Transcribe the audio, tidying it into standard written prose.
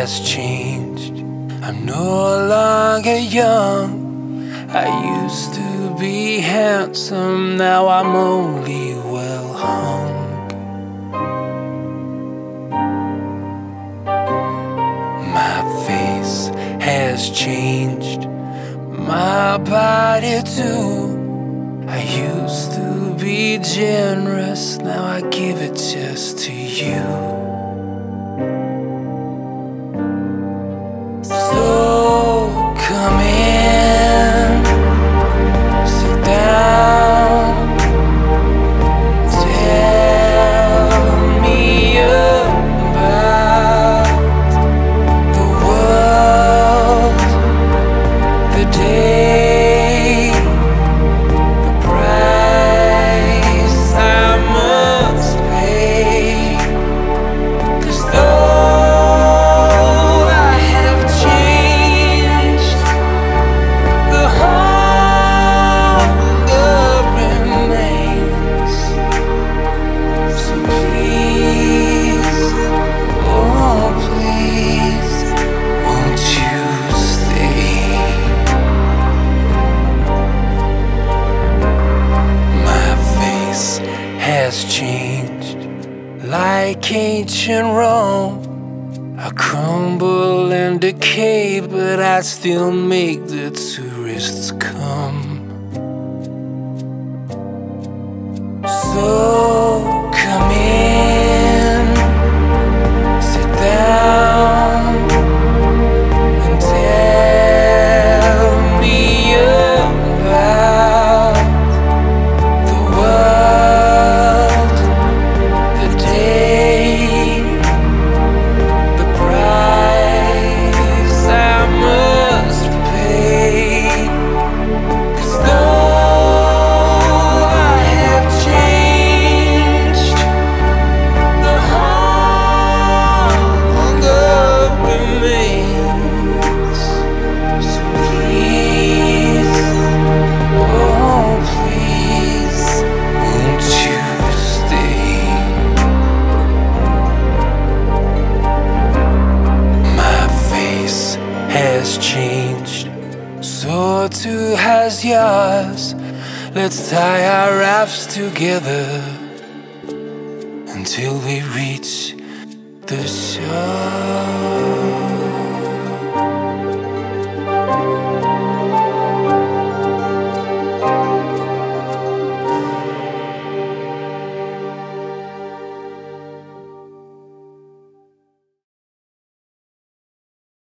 has changed. I'm no longer young. I used to be handsome, now I'm only well hung. My face has changed, my body too. I used to be generous, now I give it just to you. So come in, sit down, tell me about the world, the day, the price I must pay. 'Cause though I have changed, the hunger remains. So please, oh please, won't you stay? My face has changed, like ancient Rome. I crumble and decay, but I still make the tourists come. So come in, sit down, and tell me about the world, the day, the price I must pay. 'Cause though I have changed, the hunger remains. So please, oh please, won't you stay? My face has changed, so too has yours. Let's tie our rafts together until we reach the shore.